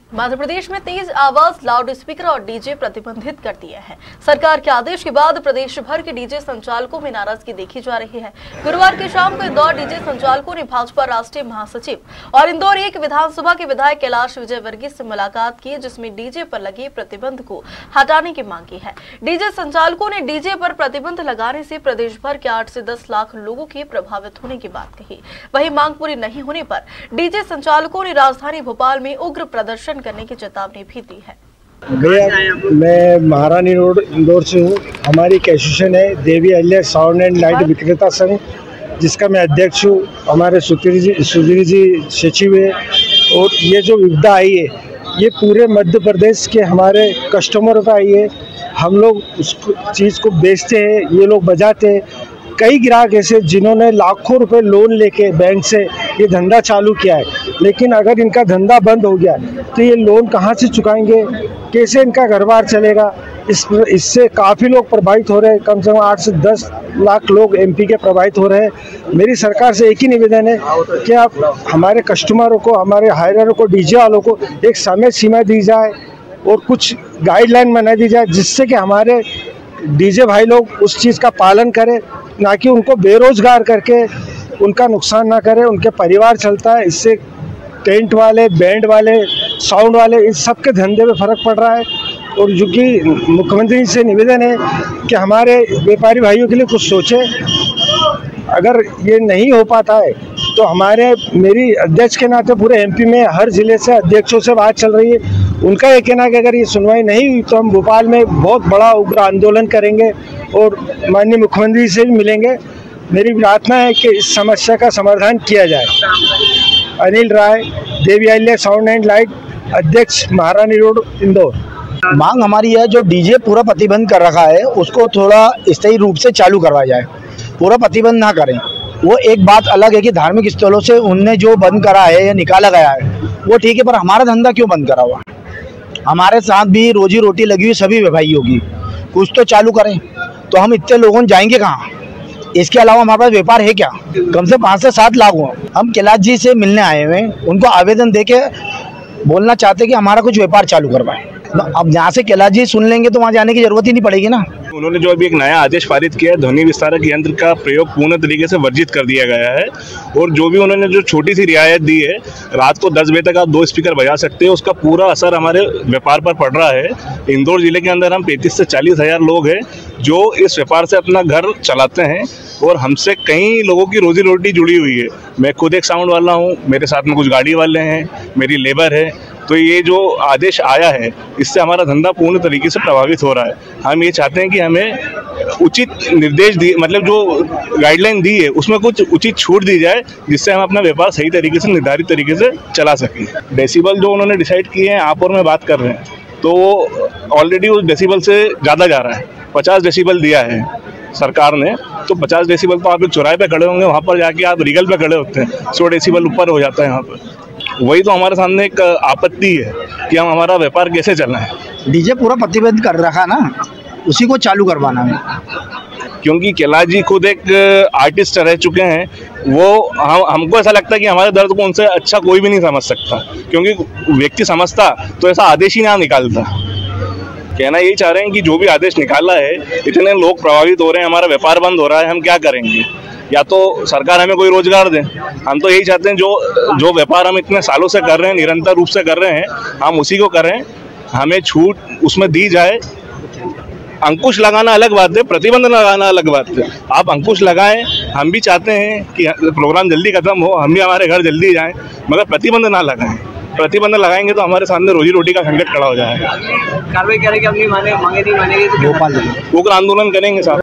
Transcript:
मध्य प्रदेश में तेज आवाज, loud speaker और डीजे प्रतिबंधित कर दिए हैं। सरकार के आदेश के बाद प्रदेश भर के डीजे संचालकों में नाराजगी देखी जा रही है। गुरुवार की शाम को इंदौर डीजे संचालकों ने भाजपा राष्ट्रीय महासचिव और इंदौर 1 विधानसभा के विधायक कैलाश विजयवर्गीय से मुलाकात की, जिसमें डीजे पर लगे प्रतिबंध को हटाने की मांग की है। डीजे संचालकों ने डीजे पर प्रतिबंध लगाने से प्रदेश भर के 8 से 10 लाख लोगों के प्रभावित होने की बात कही। वहीं मांग पूरी नहीं होने पर डीजे संचालकों ने राजधानी भोपाल में उग्र प्रदर्शन करने की चेतावनी भी दी है। भैया, मैं महारानी रोड इंदौर से हूँ। हमारी एक एसोसिएशन है Devi Ahilya sound and light विक्रेता संघ, जिसका मैं अध्यक्ष हूँ। हमारे सुधीर जी सचिव है। और ये जो विपदा आई है ये पूरे मध्य प्रदेश के हमारे कस्टमरों का आई है। हम लोग उस चीज़ को बेचते हैं, ये लोग बजाते हैं। कई ग्राहक ऐसे जिन्होंने लाखों रुपए लोन लेके बैंक से ये धंधा चालू किया है, लेकिन अगर इनका धंधा बंद हो गया तो ये लोन कहाँ से चुकाएंगे, कैसे इनका घर बार चलेगा। इससे काफ़ी लोग प्रभावित हो रहे हैं। कम से कम 8 से 10 लाख लोग एमपी के प्रभावित हो रहे हैं। मेरी सरकार से एक ही निवेदन है कि आप हमारे कस्टमरों को, हमारे हायररों को, डीजे वालों को एक समय सीमा दी जाए और कुछ गाइडलाइन बना दी जाए, जिससे कि हमारे डीजे भाई लोग उस चीज़ का पालन करें, ना कि उनको बेरोजगार करके उनका नुकसान ना करें। उनके परिवार चलता है, इससे टेंट वाले, बैंड वाले, साउंड वाले, इस सब के धंधे में फ़र्क पड़ रहा है। और जो कि मुख्यमंत्री से निवेदन है कि हमारे व्यापारी भाइयों के लिए कुछ सोचें। अगर ये नहीं हो पाता है तो मेरी अध्यक्ष के नाते पूरे एमपी में हर जिले से अध्यक्षों से बात चल रही है। उनका ये कहना है कि अगर ये सुनवाई नहीं हुई तो हम भोपाल में बहुत बड़ा उग्र आंदोलन करेंगे और माननीय मुख्यमंत्री से भी मिलेंगे। मेरी प्रार्थना है कि इस समस्या का समाधान किया जाए। Anil Rai, Devi Ahilya sound and light, अध्यक्ष, महारानी रोड, इंदौर। मांग हमारी है, जो डीजे पूरा प्रतिबंध कर रखा है उसको थोड़ा स्थायी रूप से चालू करवाया जाए, पूरा प्रतिबंध ना करें। वो एक बात अलग है कि धार्मिक स्थलों से उनने जो बंद करा है या निकाला गया है वो ठीक है, पर हमारा धंधा क्यों बंद करा हुआ? हमारे साथ भी रोजी रोटी लगी हुई सभी व्यवसायियों की, कुछ तो चालू करें। तो हम इतने लोगों जाएंगे कहाँ? इसके अलावा हमारे पास व्यापार है क्या? कम से 5 से 7 लाख हुआ। हम कैलाश जी से मिलने आए हुए, उनको आवेदन दे के बोलना चाहते कि हमारा कुछ व्यापार चालू करवाएं। अब यहाँ से कैलाश जी सुन लेंगे तो वहाँ जाने की जरूरत ही नहीं पड़ेगी ना। उन्होंने जो अभी एक नया आदेश पारित किया है, ध्वनि विस्तारक यंत्र का प्रयोग पूर्ण तरीके से वर्जित कर दिया गया है। और जो भी उन्होंने जो छोटी सी रियायत दी है, रात को 10 बजे तक आप 2 स्पीकर बजा सकते हैं, उसका पूरा असर हमारे व्यापार पर पड़ रहा है। इंदौर जिले के अंदर हम 35 से 40 हज़ार लोग हैं जो इस व्यापार से अपना घर चलाते हैं और हमसे कई लोगों की रोजी रोटी जुड़ी हुई है। मैं खुद एक साउंड वाला हूँ, मेरे साथ में कुछ गाड़ी वाले हैं, मेरी लेबर है। तो ये जो आदेश आया है इससे हमारा धंधा पूर्ण तरीके से प्रभावित हो रहा है। हम ये चाहते हैं कि हमें उचित निर्देश दिए, मतलब जो गाइडलाइन दी है उसमें कुछ उचित छूट दी जाए, जिससे हम अपना व्यापार सही तरीके से, निर्धारित तरीके से चला सकें। डेसिबल जो उन्होंने डिसाइड किए हैं, आप और मैं बात कर रहे हैं, तो ऑलरेडी उस डेसिबल से ज़्यादा जा रहा है। 50 डेसिबल दिया है सरकार ने, तो 50 डेसिबल तो आप एक चौराहे पे खड़े होंगे, वहाँ पर जाके आप रीगल पे खड़े होते हैं, 100 डेसिबल ऊपर हो जाता है यहाँ पर। वही तो हमारे सामने एक आपत्ति है कि हम हमारा व्यापार कैसे चलाएं। डीजे पूरा प्रतिबंध कर रखा ना, उसी को चालू करवाना है। क्योंकि कैलाश जी खुद एक आर्टिस्ट रह चुके हैं, वो हमको ऐसा लगता है कि हमारे दर्द को उनसे अच्छा कोई भी नहीं समझ सकता, क्योंकि व्यक्ति समझता तो ऐसा आदेश ही ना निकालता। कहना यही चाह रहे हैं कि जो भी आदेश निकाला है, इतने लोग प्रभावित हो रहे हैं, हमारा व्यापार बंद हो रहा है, हम क्या करेंगे? या तो सरकार हमें कोई रोजगार दे। हम तो यही चाहते हैं जो व्यापार हम इतने सालों से कर रहे हैं, निरंतर रूप से कर रहे हैं, हम उसी को करें, हमें छूट उसमें दी जाए। अंकुश लगाना अलग बात है, प्रतिबंध लगाना अलग बात है। आप अंकुश लगाएं, हम भी चाहते हैं कि प्रोग्राम जल्दी खत्म हो, हम भी हमारे घर जल्दी जाएं, मगर प्रतिबंध ना लगाएं। प्रतिबंध लगाएंगे तो हमारे सामने रोजी रोटी का संकट खड़ा हो जाएगा। कार्रवाई करेंगे, अपनी मांगे नहीं मानेंगे तो उग्र आंदोलन करेंगे साहब।